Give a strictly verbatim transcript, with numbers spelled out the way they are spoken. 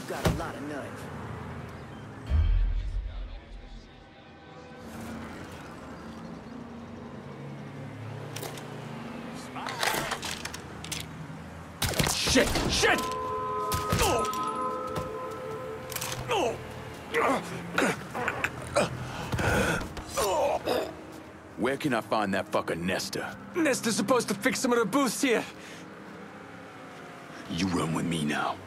You've got a lot of nerve. Shit! Shit! Where can I find that fucker Nestor? Nestor's supposed to fix some of the booths here. You run with me now.